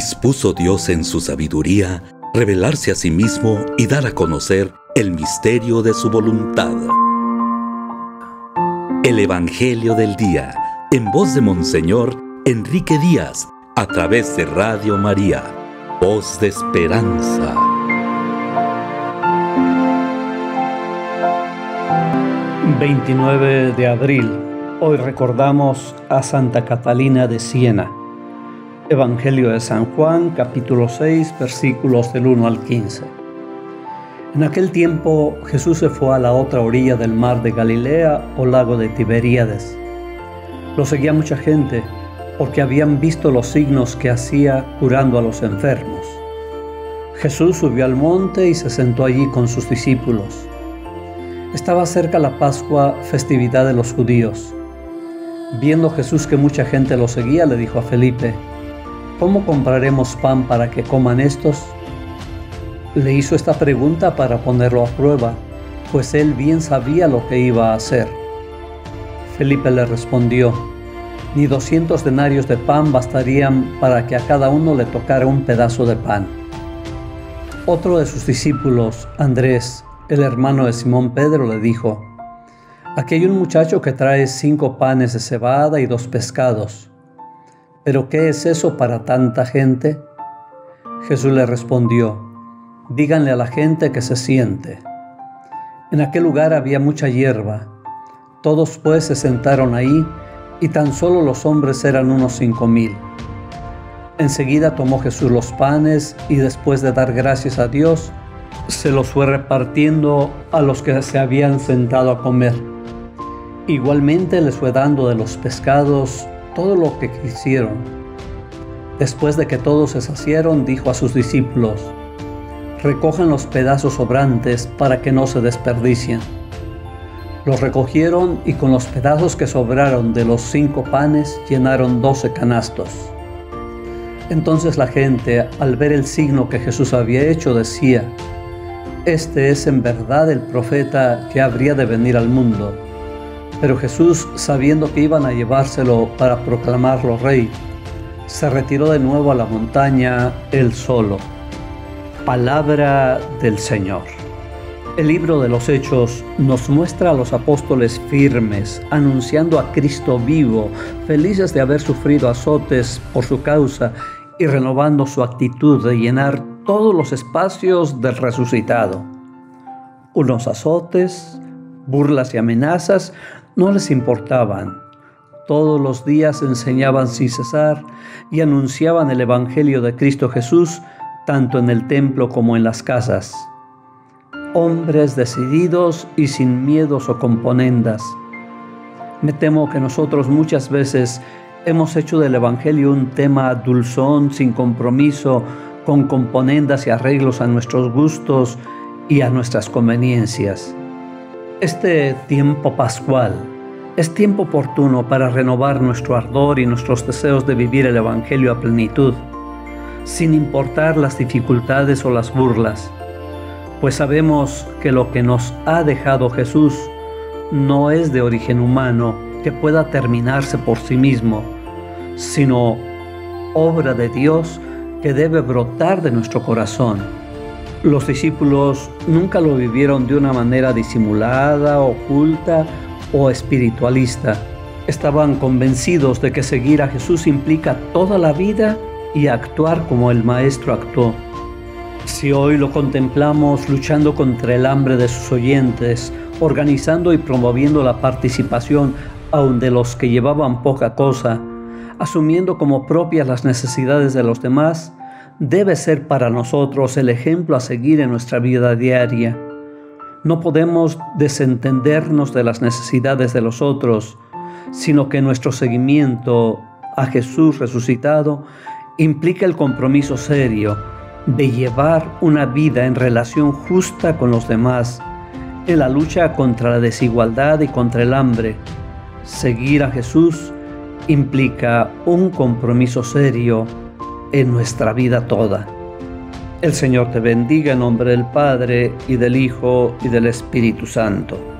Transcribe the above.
Dispuso Dios en su sabiduría revelarse a sí mismo y dar a conocer el misterio de su voluntad. El Evangelio del Día, en voz de Monseñor Enrique Díaz, a través de Radio María, voz de esperanza. ...29 de abril... Hoy recordamos a Santa Catalina de Siena. Evangelio de San Juan, capítulo 6, versículos del 1 al 15. En aquel tiempo Jesús se fue a la otra orilla del mar de Galilea o lago de Tiberíades. Lo seguía mucha gente porque habían visto los signos que hacía curando a los enfermos. Jesús subió al monte y se sentó allí con sus discípulos. Estaba cerca la Pascua, festividad de los judíos. Viendo Jesús que mucha gente lo seguía, le dijo a Felipe: ¿cómo compraremos pan para que coman estos? Le hizo esta pregunta para ponerlo a prueba, pues él bien sabía lo que iba a hacer. Felipe le respondió: ni 200 denarios de pan bastarían para que a cada uno le tocara un pedazo de pan. Otro de sus discípulos, Andrés, el hermano de Simón Pedro, le dijo: aquí hay un muchacho que trae 5 panes de cebada y 2 pescados. ¿Pero qué es eso para tanta gente? Jesús le respondió: díganle a la gente que se siente. En aquel lugar había mucha hierba. Todos pues se sentaron ahí, y tan solo los hombres eran unos 5,000. Enseguida tomó Jesús los panes, y después de dar gracias a Dios, se los fue repartiendo a los que se habían sentado a comer. Igualmente les fue dando de los pescados todo lo que quisieron. Después de que todos se saciaron, dijo a sus discípulos: recojan los pedazos sobrantes para que no se desperdicien. Los recogieron y con los pedazos que sobraron de los 5 panes llenaron 12 canastos. Entonces la gente, al ver el signo que Jesús había hecho, decía: este es en verdad el profeta que habría de venir al mundo. Pero Jesús, sabiendo que iban a llevárselo para proclamarlo rey, se retiró de nuevo a la montaña él solo. Palabra del Señor. El libro de los Hechos nos muestra a los apóstoles firmes, anunciando a Cristo vivo, felices de haber sufrido azotes por su causa y renovando su actitud de llenar todos los espacios del resucitado. Unos azotes, burlas y amenazas no les importaban. Todos los días enseñaban sin cesar y anunciaban el Evangelio de Cristo Jesús, tanto en el templo como en las casas. Hombres decididos y sin miedos o componendas. Me temo que nosotros muchas veces hemos hecho del Evangelio un tema dulzón, sin compromiso, con componendas y arreglos a nuestros gustos y a nuestras conveniencias. Este tiempo pascual es tiempo oportuno para renovar nuestro ardor y nuestros deseos de vivir el Evangelio a plenitud, sin importar las dificultades o las burlas, pues sabemos que lo que nos ha dejado Jesús no es de origen humano que pueda terminarse por sí mismo, sino obra de Dios que debe brotar de nuestro corazón. Los discípulos nunca lo vivieron de una manera disimulada, oculta o espiritualista. Estaban convencidos de que seguir a Jesús implica toda la vida y actuar como el Maestro actuó. Si hoy lo contemplamos luchando contra el hambre de sus oyentes, organizando y promoviendo la participación aun de los que llevaban poca cosa, asumiendo como propias las necesidades de los demás, debe ser para nosotros el ejemplo a seguir en nuestra vida diaria. No podemos desentendernos de las necesidades de los otros, sino que nuestro seguimiento a Jesús resucitado implica el compromiso serio de llevar una vida en relación justa con los demás, en la lucha contra la desigualdad y contra el hambre. Seguir a Jesús implica un compromiso serio en nuestra vida toda. El Señor te bendiga en nombre del Padre, y del Hijo, y del Espíritu Santo.